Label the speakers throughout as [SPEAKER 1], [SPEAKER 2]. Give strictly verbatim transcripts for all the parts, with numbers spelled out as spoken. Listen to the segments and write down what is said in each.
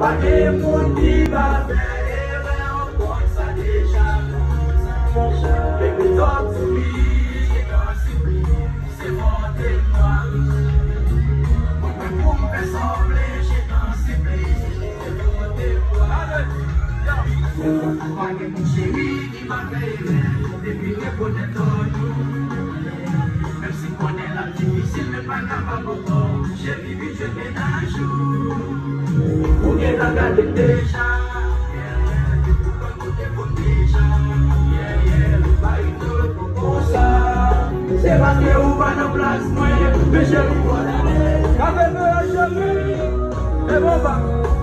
[SPEAKER 1] Pake moun ki ba fe ere an kon sa deja kon sa. Baby talk to me, dans si oui, c'est mon témoin. Mwen pou mwen semble, j'ai dans si oui, c'est mon témoin. Pake moun chéri ki ba fe ere, depuis que konen ton nou. Même si konen la difficile, mais pas capable encore, j'ai vivi, je mène un jour. Ou gen la gade deja, yeah, yeah, di pou kon kote bon deja, yeah, yeah, ba ito pou kon sa. Se baske ou pa nan plas mwen, me chéri kon ale. Kafe me la chéri, e bon ba.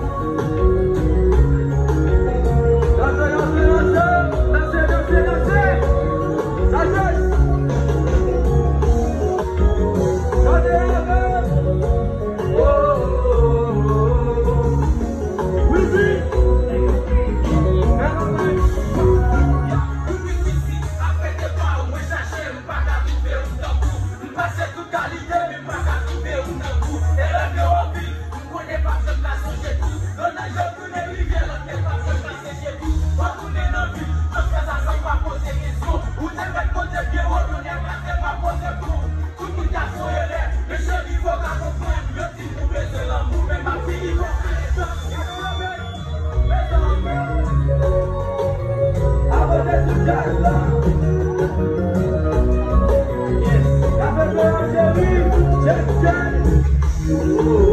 [SPEAKER 1] Danse, danse, danse, danse, danse, danse, danse. Danse, danse. Yes,